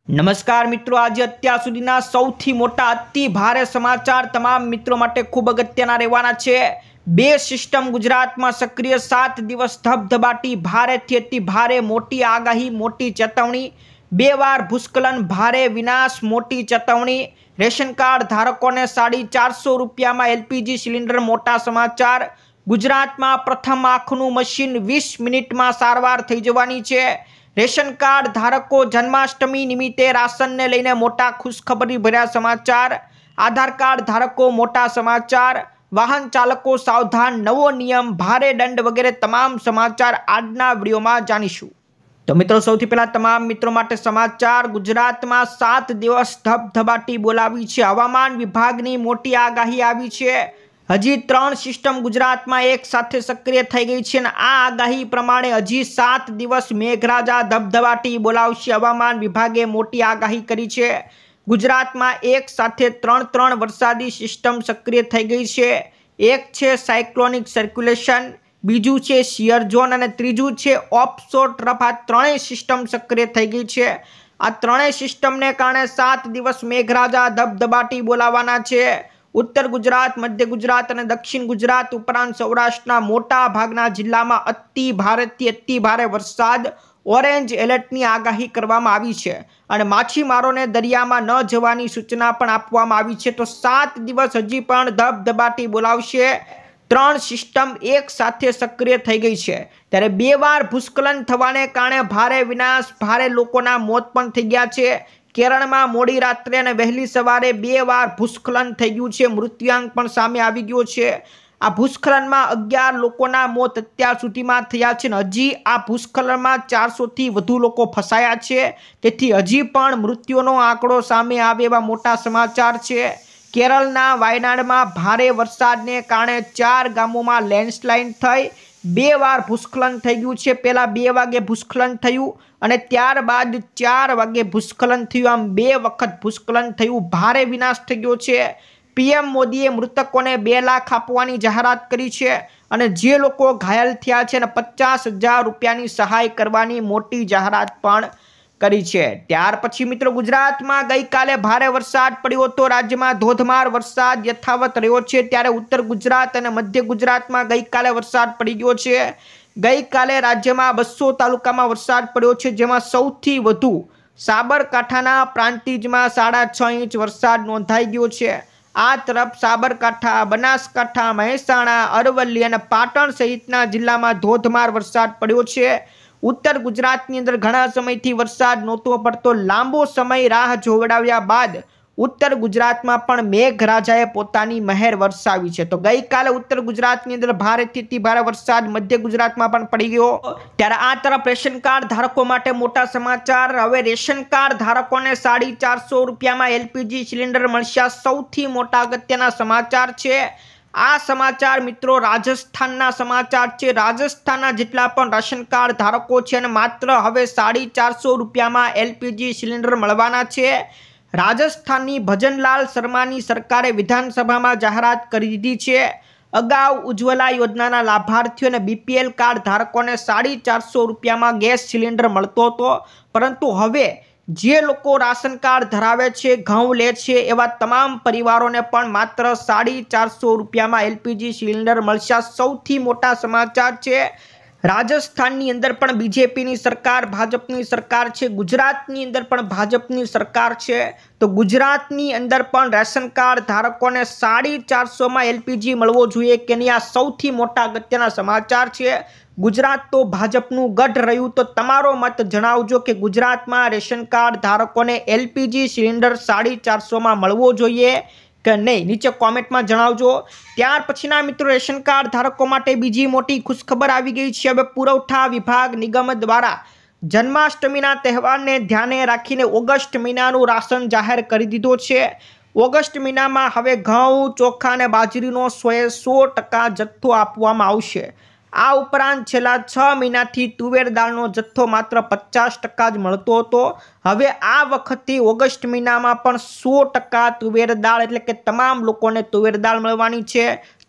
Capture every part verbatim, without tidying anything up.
નમસ્કાર મિત્રો, આજે અત્યાર સુધીના સૌથી મોટા અતિ ભારે સમાચાર તમામ મિત્રો માટે ખૂબ અગત્યના રહેવાના છે। બે સિસ્ટમ ગુજરાતમાં સક્રિય, સાત દિવસ ધબધબાટી ભારેથી અતિ ભારે, મોટી આગાહી, મોટી ચેતવણી, બે વાર ભૂસ્ખલન, ભારે વિનાશ, મોટી ચેતવણી, રેશન કાર્ડ ધારકોને સાડી ચારસો રૂપિયામાં એલપીજી સિલિન્ડર, મોટા સમાચાર। ગુજરાતમાં પ્રથમ આંખનું મશીન વીસ મિનિટમાં સારવાર થઈ જવાની છે। રેશન કાર્ડ ધારકો જન્માષ્ટમી નિમિત્તે રાશનને લઈને મોટા ખુશખબરી ભર્યા સમાચાર। આધાર કાર્ડ ધારકો મોટા સમાચાર। વાહન ચાલકો સાવધાન, નવો નિયમ, ભારે દંડ વગેરે તમામ સમાચાર આજના વિડીયોમાં જાણીશું। તો મિત્રો, સૌથી પહેલા તમામ મિત્રો માટે સમાચાર। ગુજરાતમાં સાત દિવસ ધબધબાટી બોલાવી છે। હવામાન વિભાગની મોટી આગાહી આવી છે। હજી ત્રણ સિસ્ટમ ગુજરાતમાં એક સાથે સક્રિય થઈ ગઈ છે અને આ આગાહી પ્રમાણે હજી સાત દિવસ મેઘરાજા ધબધબાટી બોલાવશે। હવામાન વિભાગે મોટી આગાહી કરી છે। ગુજરાતમાં એક સાથે ત્રણ ત્રણ વરસાદી સિસ્ટમ સક્રિય થઈ ગઈ છે। એક છે સાયક્લોનિક સર્ક્યુલેશન, બીજું છે શિયર ઝોન અને ત્રીજું છે ઓફશોર ટ્રફ। આ ત્રણેય સિસ્ટમ સક્રિય થઈ ગઈ છે। આ ત્રણેય સિસ્ટમને કારણે સાત દિવસ મેઘરાજા ધબધબાટી બોલાવવાના છે। ઉત્તર ગુજરાત, મધ્ય ગુજરાત અને દક્ષિણ ગુજરાત ઉપરાંત સૌરાષ્ટ્રના મોટા ભાગના જિલ્લામાં અતિ ભારેથી અતિ ભારે વરસાદ, ઓરેન્જ એલર્ટની આગાહી કરવામાં આવી છે અને માછીમારોને દરિયામાં ન જવાની સૂચના પણ આપવામાં આવી છે। તો સાત દિવસ હજી પણ ધબધબાટી બોલાવશે। ત્રણ સિસ્ટમ એક સાથે સક્રિય થઈ ગઈ છે, ત્યારે બે વાર ભૂસ્ખલન થવાને કારણે ભારે વિનાશ, ભારે લોકોના મોત પણ થઈ ગયા છે। કેરળમાં મોડી રાત્રે અને વહેલી સવારે બે વાર ભૂસ્ખલન થઈ ગયું છે। મૃત્યુઆંક પણ સામે આવી ગયો છે। આ ભૂસ્ખલનમાં અગિયાર લોકોના મોત અત્યાર સુધીમાં થયા છે અને હજી આ ભૂસ્ખલનમાં ચારસો થી વધુ લોકો ફસાયા છે। તેથી હજી પણ મૃત્યુનો આંકડો સામે આવે એવા મોટા સમાચાર છે। કેરળના વાયનાડમાં ભારે વરસાદને કારણે ચાર ગામોમાં લેન્ડસ્લાઇડ થઈ બે વાર ભૂસ્ખલન થઈ ગયું છે। પહેલા બે વાગે ભૂસ્ખલન થયું અને ત્યારબાદ ચાર વાગે ભૂસ્ખલન થયું। આમ બે વખત ભૂસ્ખલન થયું, ભારે વિનાશ થઈ ગયો છે। પીએમ મોદીએ મૃતકોને બે લાખ આપવાની જાહેરાત કરી છે અને જે લોકો ઘાયલ થયા છે અને પચાસ હજાર રૂપિયાની સહાય કરવાની મોટી જાહેરાત પણ કરી છે। ત્યાર પછી મિત્રો, ગુજરાતમાં ગઈકાલે ભારે વરસાદ પડ્યો હતો। રાજ્યમાં ધોધમાર વરસાદ યથાવત રહ્યો છે, ત્યારે ઉત્તર ગુજરાત અને મધ્ય ગુજરાતમાં ગઈકાલે વરસાદ પડી ગયો છે। ગઈકાલે રાજ્યમાં બસો તાલુકામાં વરસાદ પડ્યો છે, જેમાં સૌથી વધુ સાબરકાંઠાના પ્રાંતિજમાં સાડા છ ઇંચ વરસાદ નોંધાઈ ગયો છે। આ તરફ સાબરકાંઠા, બનાસકાંઠા, મહેસાણા, અરવલ્લી અને પાટણ સહિતના જિલ્લામાં ધોધમાર વરસાદ પડ્યો છે। ઉત્તર ગુજરાતની અંદર ઘણા સમયથી વરસાદ નહોતો પડતો। લાંબો સમય રાહ જોવડાવ્યા બાદ ઉત્તર ગુજરાતમાં પણ મેઘરાજાએ પોતાની મહેર વરસાવી છે। તો ગઈકાલે ઉત્તર ગુજરાતની અંદર ભારેથી અતિ ભારે વરસાદ મધ્ય ગુજરાતમાં પણ પડી ગયો। ત્યારે આ તરફ રેશન કાર્ડ ધારકો માટે મોટા સમાચાર। હવે રેશન કાર્ડ ધારકોને સાડી ચારસો રૂપિયામાં એલપીજી સિલિન્ડર મળશે। સૌથી મોટા અગત્યના સમાચાર છે। આ સમાચાર મિત્રો રાજસ્થાનના સમાચાર છે। રાજસ્થાનના જેટલા પણ રાશન કાર્ડ ધારકો છે અને માત્ર હવે સાડી ચારસો રૂપિયામાં એલપીજી સિલિન્ડર મળવાના છે। રાજસ્થાનની ભજનલાલ શર્માની સરકારે વિધાનસભામાં જાહેરાત કરી દીધી છે। અગાઉ ઉજ્જવલા યોજનાના લાભાર્થીઓ અને બીપીએલ કાર્ડ ધારકોને સાડી ચારસો રૂપિયામાં ગેસ સિલિન્ડર મળતો હતો, પરંતુ હવે જે લોકો રાશન કાર્ડ ધરાવે છે, ઘઉં લે છે, એવા તમામ પરિવારોને પણ માત્ર સાડી ચારસો રૂપિયામાં એલપીજી સિલિન્ડર મળશે। સૌથી મોટા સમાચાર છે। રાજસ્થાનની અંદર પણ બીજેપીની સરકાર, ભાજપની સરકાર છે। ગુજરાતની અંદર પણ ભાજપની સરકાર છે। તો ગુજરાતની અંદર પણ રેશન કાર્ડ ધારકોને સાડી ચારસોમાં એલપીજી મળવો જોઈએ કે નહીં, આ સૌથી મોટા અગત્યના સમાચાર છે। ગુજરાત તો ભાજપનું ગઢ રહ્યું, તો તમારો મત જણાવજો કે ગુજરાતમાં રેશન કાર્ડ ધારકોને એલપીજી સિલિન્ડર સાડી ચારસોમાં મળવો જોઈએ કે નહીં, નીચે કોમેન્ટમાં જણાવજો। ત્યાર પછીના મિત્રો, રેશન કાર્ડ ધારકો માટે બીજી મોટી ખુશખબર આવી ગઈ છે। હવે પુરવઠા વિભાગ નિગમ દ્વારા જન્માષ્ટમીના તહેવારને ધ્યાને રાખીને ઓગસ્ટ મહિનાનું રાશન જાહેર કરી દીધો છે। ઓગસ્ટ મહિનામાં હવે ઘઉં, ચોખા અને બાજરીનો સોએ સો ટકા જથ્થો આપવામાં આવશે। આ ઉપરાંત છેલ્લા છ મહિનાથી તુવેર દાળનો જથ્થો માત્ર પચાસ ટકા જ મળતો હતો। હવે આ વખતે ઓગસ્ટ મહિનામાં પણ સો ટકા તુવેર દાળ, એટલે કે તમામ લોકોને તુવેર દાળ મળવાની છે।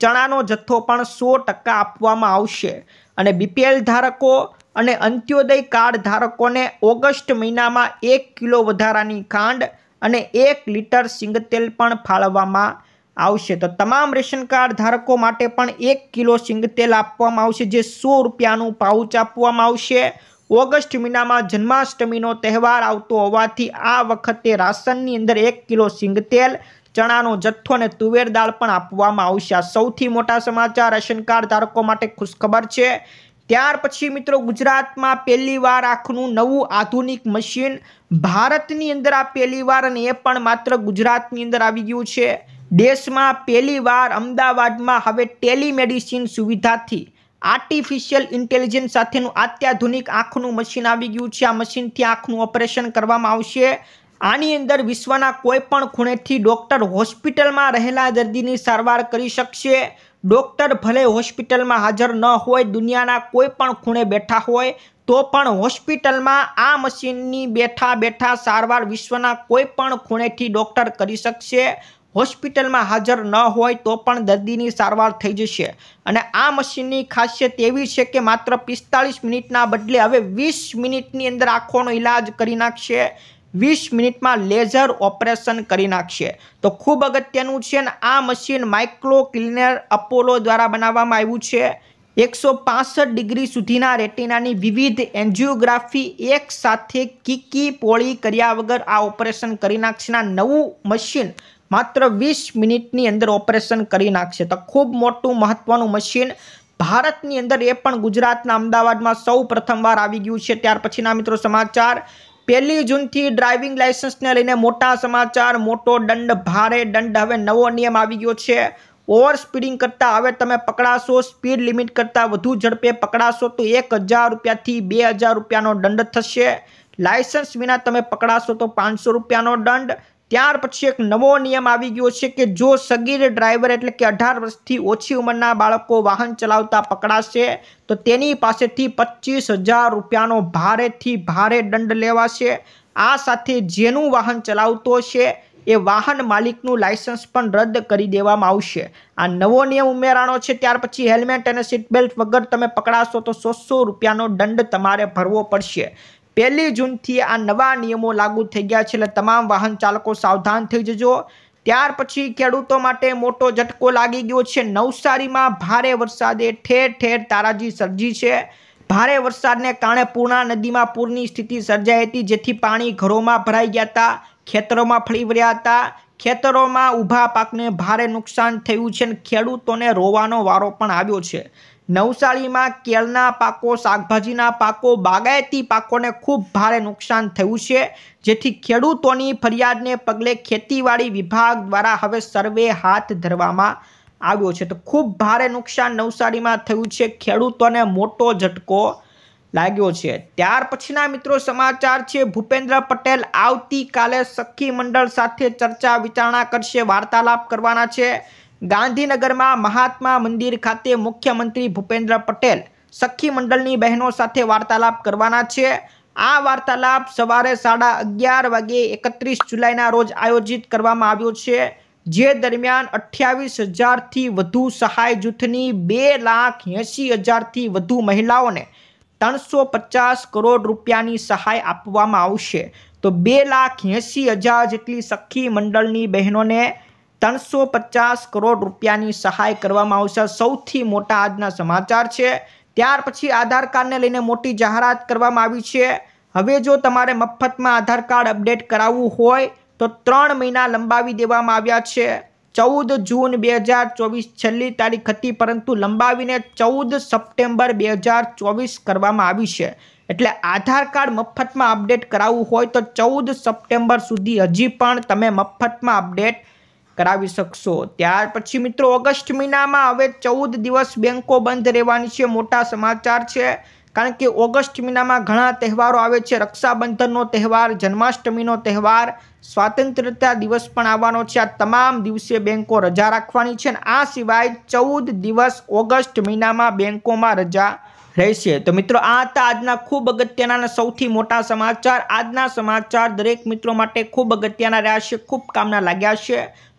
ચણાનો જથ્થો પણ સો ટકા આપવામાં આવશે અને બીપીએલ ધારકો અને અંત્યોદય કાર્ડ ધારકોને ઓગસ્ટ મહિનામાં એક કિલો વધારાની ખાંડ અને એક લીટર સિંગતેલ પણ ફાળવવામાં આવશે। તો તમામ રેશન કાર્ડ ધારકો માટે પણ એક કિલો સિંગતેલ આપવામાં આવશે, જે સો રૂપિયાનું પાઉચ આપવામાં આવશે। ઓગસ્ટ મહિનામાં જન્માષ્ટમીનો તહેવાર આવતો હોવાથી આ વખતે રાશનની અંદર એક કિલો સિંગતેલ, ચણાનો જથ્થો અને તુવેર દાળ પણ આપવામાં આવશે। આ સૌથી મોટા સમાચાર રેશન કાર્ડ ધારકો માટે ખુશખબર છે। ત્યાર પછી મિત્રો ગુજરાતમાં પહેલીવાર આંખનું નવું આધુનિક મશીન ભારતની અંદર આ પહેલીવાર, અને એ પણ માત્ર ગુજરાતની અંદર આવી ગયું છે। દેશમાં પહેલીવાર અમદાવાદમાં હવે ટેલિમેડિસિન સુવિધાથી આર્ટિફિશિયલ ઇન્ટેલિજન્સ સાથેનું અત્યાધુનિક આંખનું મશીન આવી ગયું છે। આ મશીનથી આંખનું ઓપરેશન કરવામાં આવશે। આની અંદર વિશ્વના કોઈ પણ ખૂણેથી ડોક્ટર હોસ્પિટલમાં રહેલા દર્દીની સારવાર કરી શકશે। ડોક્ટર ભલે હોસ્પિટલમાં હાજર ન હોય, દુનિયાના કોઈ પણ ખૂણે બેઠા હોય, તો પણ હોસ્પિટલમાં આ મશીનની બેઠા બેઠા સારવાર વિશ્વના કોઈ પણ ખૂણેથી ડોક્ટર કરી શકશે। હોસ્પિટલમાં હાજર ન હોય તો પણ દર્દીની સારવાર થઈ જશે। અને આ મશીનની ખાસિયત એવી છે કે માત્ર પિસ્તાળીસ મિનિટના બદલે હવે વીસ મિનિટની અંદર આંખોનો ઈલાજ કરી નાખશે। વીસ મિનિટમાં લેઝર ઓપરેશન કરી નાખશે। તો ખૂબ અગત્યનું છે ને આ મશીન માઇક્રો ક્લિનર અપોલો દ્વારા બનાવવામાં આવ્યું છે। એકસો પાસઠ ડિગ્રી સુધીના રેટિનાની વિવિધ એન્જિયોગ્રાફી એક સાથે કીકી પોળી કર્યા વગર આ ઓપરેશન કરી નાખશે। આ નવું મશીન માત્ર વીસ મિનિટની અંદર ઓપરેશન કરી નાખશે। તો ખૂબ મોટું મહત્વનું મશીન ભારતની અંદર, એ પણ ગુજરાતના અમદાવાદમાં સૌ પ્રથમવાર આવી ગયું છે। ત્યાર પછીના મિત્રો સમાચાર, પહેલી જૂનથી ડ્રાઇવિંગ લાયસન્સને લઈને મોટા સમાચાર, મોટો દંડ, ભારે દંડ, હવે નવો નિયમ આવી ગયો છે। ઓવર સ્પીડિંગ કરતા હવે તમે પકડાશો, સ્પીડ લિમિટ કરતા વધુ ઝડપે પકડાશો તો એક હજાર રૂપિયાથી બે હજાર રૂપિયાનો દંડ થશે। લાયસન્સ વિના તમે પકડાશો તો પાંચસો રૂપિયાનો દંડ। ત્યાર પછી એક નવો નિયમ આવી ગયો છે કે જો સગીર ડ્રાઈવર એટલે કે અઢાર વર્ષથી ઓછી ઉંમરના બાળકો વાહન ચલાવતા પકડાશે તો તેની પાસેથી પચીસ હજાર રૂપિયાનો ભારેથી ભારે દંડ લેવાશે। આ સાથે જેનું વાહન ચલાવતો છે એ વાહન માલિકનું લાયસન્સ પણ રદ કરી દેવામાં આવશે। આ નવો નિયમ ઉમેરાણો છે। ત્યાર પછી હેલ્મેટ અને સીટ બેલ્ટ વગર તમે પકડાશો તો સો સો રૂપિયાનો દંડ તમારે ભરવો પડશે। પહેલી જૂનથી આ નવા નિયમો લાગુ થઈ ગયા છે, એટલે તમામ વાહન ચાલકો સાવધાન થઈ જજો। ત્યાર પછી ખેડૂતો માટે મોટો ઝટકો લાગી ગયો છે। નવસારીમાં ભારે વરસાદે ઠેર ઠેર તારાજી સર્જી છે। ભારે વરસાદને કારણે પૂર્ણા નદીમાં પૂરની સ્થિતિ સર્જાઈ હતી, જેથી પાણી ઘરોમાં ભરાઈ ગયા હતા, ખેતરોમાં ફરી વળ્યા હતા। ખેતરોમાં ઊભા પાકને ભારે નુકસાન થયું છે અને ખેડૂતોને રોવાનો વારો પણ આવ્યો છે। નવસારીમાં કેળના પાકો, શાકભાજીના પાકો, બાગાયતી પાકોને ખૂબ ભારે નુકસાન થયું છે, જેથી ખેડૂતોની ફરિયાદને પગલે ખેતીવાડી વિભાગ દ્વારા હવે સર્વે હાથ ધરવામાં આવ્યો છે। તો ખૂબ ભારે નુકસાન નવસારીમાં થયું છે, ખેડૂતોને મોટો ઝટકો લાગ્યો છે। ત્યાર પછીના મિત્રો સમાચાર છે, ભૂપેન્દ્ર પટેલ આવતીકાલે સખી મંડળ સાથે ચર્ચા વિચારણા કરશે, વાર્તાલાપ કરવાના છે। ગાંધીનગરમાં મહાત્મા મંદિર ખાતે મુખ્યમંત્રી ભૂપેન્દ્ર પટેલ સખી મંડળની બહેનો સાથે વાર્તાલાપ કરવાના છે। આ વાર્તાલાપ સવારે સાડા અગિયાર વાગે એકત્રીસ જુલાઈના રોજ આયોજિત કરવામાં આવ્યો છે, જે દરમિયાન અઠ્યાવીસ હજારથી વધુ સહાય જૂથની બે લાખ એંસી હજારથી વધુ મહિલાઓને ત્રણસો પચાસ કરોડ રૂપિયાની સહાય આપવામાં આવશે। તો બે લાખ એંસી હજાર જેટલી સખી મંડળની બહેનોને ત્રણસો પચાસ કરોડ રૂપિયાની સહાય કરવામાં આવશે। સૌથી મોટા આજના સમાચાર છે। ત્યાર પછી આધાર કાર્ડને લઈને મોટી જાહેરાત કરવામાં આવી છે। હવે જો તમારે મફતમાં આધાર કાર્ડ અપડેટ કરાવવું હોય તો ત્રણ મહિના લંબાવી દેવામાં આવ્યા છે। ચૌદ જૂન બે હજાર ચોવીસ છેલ્લી તારીખ હતી, પરંતુ લંબાવીને ચૌદ સપ્ટેમ્બર બે હજાર ચોવીસ કરવામાં આવી છે। એટલે આધાર કાર્ડ મફતમાં અપડેટ કરાવવું હોય તો ચૌદ સપ્ટેમ્બર સુધી હજી પણ તમે મફતમાં અપડેટ કરાવી શકશો। ત્યાર પછી મિત્રો ઓગસ્ટ મહિનામાં હવે ચૌદ દિવસ બેંકો બંધ રહેવાની છે, મોટા સમાચાર છે, કારણ કે ઓગસ્ટ મહિનામાં ઘણા તહેવારો આવે છે। રક્ષાબંધનનો તહેવાર, જન્માષ્ટમીનો તહેવાર, સ્વાતંત્ર્યતા દિવસ પણ આવવાનો છે। આ તમામ દિવસે બેંકો રજા રાખવાની છે, અને આ સિવાય ચૌદ દિવસ ઓગસ્ટ મહિનામાં બેંકોમાં રજા રહેશે। તો મિત્રો આ હતા આજના ખૂબ અગત્યના અને સૌથી મોટા સમાચાર। આજના સમાચાર દરેક મિત્રો માટે ખૂબ અગત્યના રહ્યા છે, ખૂબ કામના લાગ્યા છે।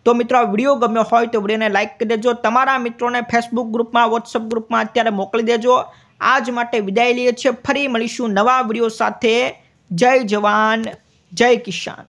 तो मित्रों आ विडियो गम्यो होय तो विडियोने लाइक कर देजो, तमारा मित्रों ने फेसबुक ग्रुप में व्हाट्सएप ग्रुप में अत्यारे मोकली देजो। आज माटे विदाय लीए छे, फरी मळीशुं नवा विडियो साथे। जय जवान जय किसान।